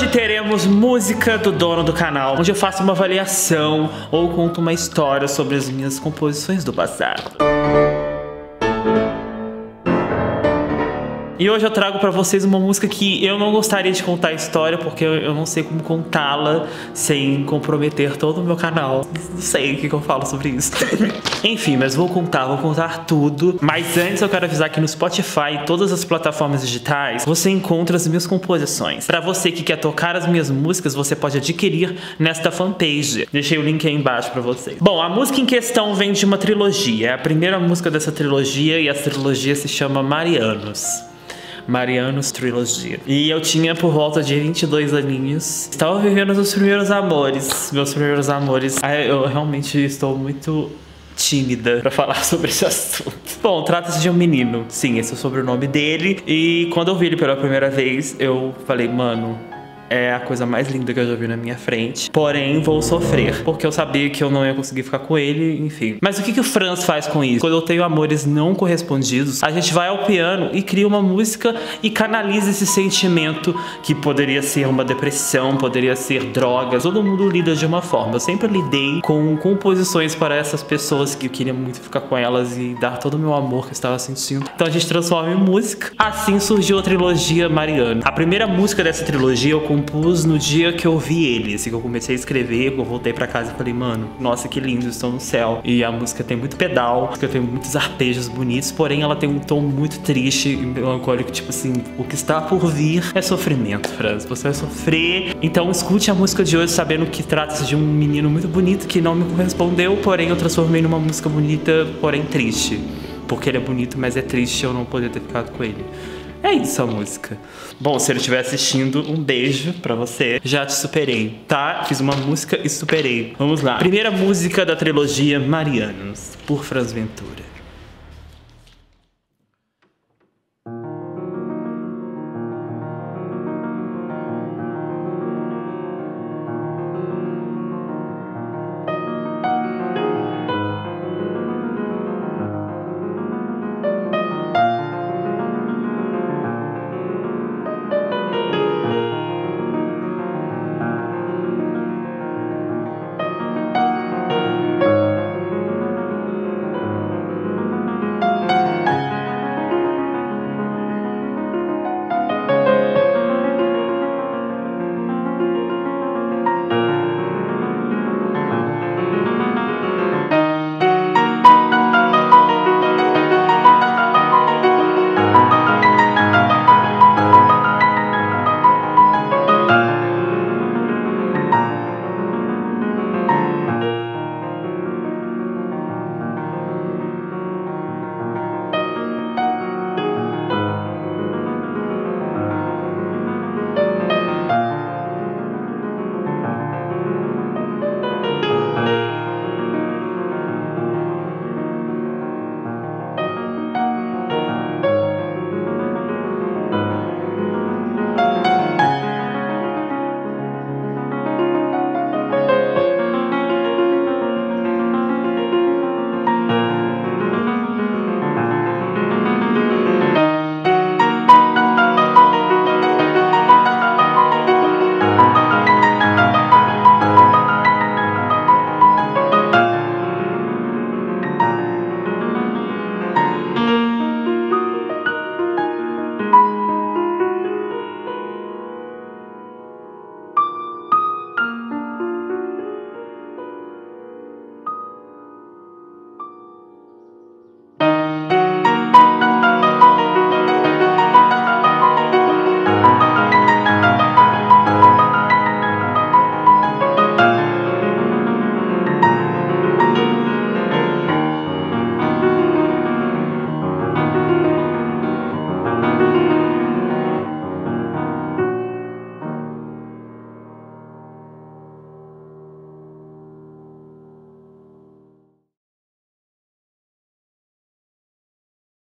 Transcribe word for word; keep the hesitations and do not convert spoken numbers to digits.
teremos música do dono do canal, onde eu faço uma avaliação ou conto uma história sobre as minhas composições do passado. E hoje eu trago pra vocês uma música que eu não gostaria de contar a história, porque eu, eu não sei como contá-la sem comprometer todo o meu canal. Não sei o que, que eu falo sobre isso. Enfim, mas vou contar, vou contar tudo. Mas antes eu quero avisar que no Spotify e todas as plataformas digitais você encontra as minhas composições. Pra você que quer tocar as minhas músicas, você pode adquirir nesta fanpage. Deixei o link aí embaixo pra vocês. Bom, a música em questão vem de uma trilogia. É a primeira música dessa trilogia e a trilogia se chama Marianos. Marianos Trilogia. E eu tinha por volta de vinte e dois aninhos. Estava vivendo os meus primeiros amores. Meus primeiros amores. Eu realmente estou muito tímida pra falar sobre esse assunto. Bom, trata-se de um menino. Sim, esse é o sobrenome dele. E quando eu vi ele pela primeira vez, eu falei, mano, é a coisa mais linda que eu já vi na minha frente. Porém, vou sofrer, porque eu sabia que eu não ia conseguir ficar com ele, enfim. Mas o que que o Franz faz com isso? Quando eu tenho amores não correspondidos, a gente vai ao piano e cria uma música e canaliza esse sentimento que poderia ser uma depressão, poderia ser drogas. Todo mundo lida de uma forma. Eu sempre lidei com composições para essas pessoas que eu queria muito ficar com elas e dar todo o meu amor que eu estava sentindo. Então a gente transforma em música. Assim surgiu a trilogia Mariano. A primeira música dessa trilogia eu compus no dia que eu vi ele, assim, que eu comecei a escrever, eu voltei pra casa e falei, mano, nossa, que lindo, estou no céu. E a música tem muito pedal, a música tem muitos arpejos bonitos, porém ela tem um tom muito triste e melancólico, tipo assim, o que está por vir é sofrimento, Franz, você vai sofrer. Então escute a música de hoje sabendo que trata-se de um menino muito bonito que não me correspondeu, porém eu transformei numa música bonita, porém triste. Porque ele é bonito, mas é triste eu não poder ter ficado com ele. É isso a música. Bom, se ele estiver assistindo, um beijo pra você. Já te superei, tá? Fiz uma música e superei. Vamos lá. Primeira música da trilogia Marianos, por Franz Ventura.